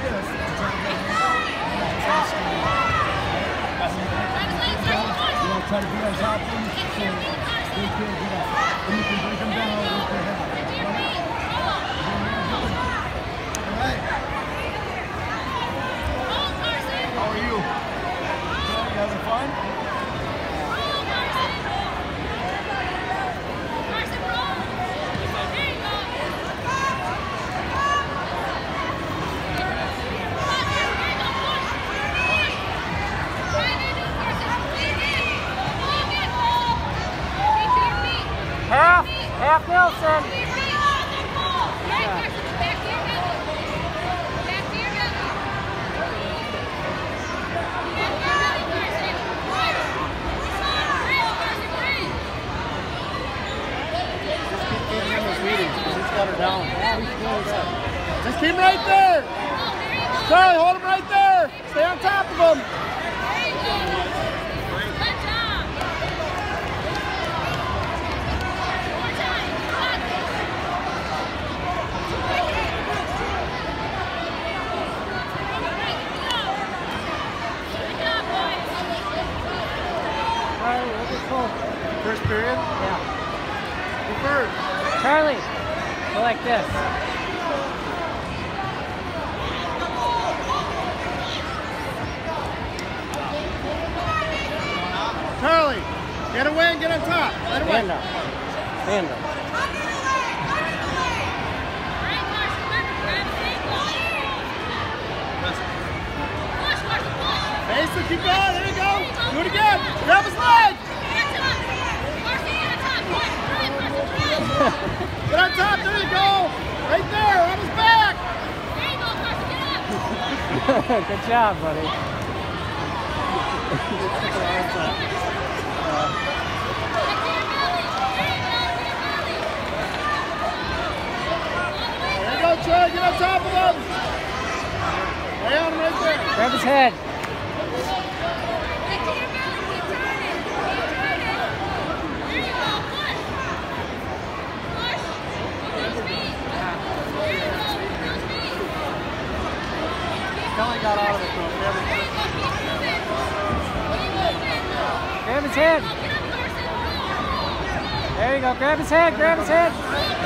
Try to be on top of them so they can't get up. And you can break them down with your head. All right. How are you? You having fun? Half Nelson. Just keep him right there. Charlie, hold him right there. Stay on top of him. First period? Yeah. Who first? Charlie, go like this. Charlie, get away and get on top. Right away. Stand up. Stand up. Mason, keep going. There you go. Do it again. Grab his leg. Get on top. There you go. Right there. On his back. Good job, buddy. There you go, Troy. Get on top of him. Lay on him right there. Grab his head. Kelly got out of it, though. Grab his head. There you go. Grab his head. Grab his head.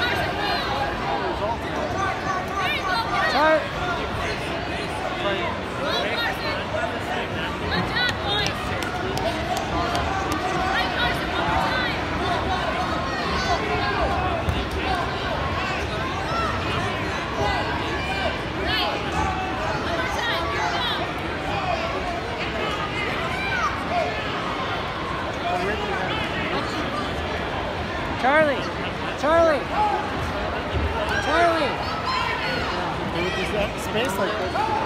Start. Charlie! Charlie! Charlie! Space like this.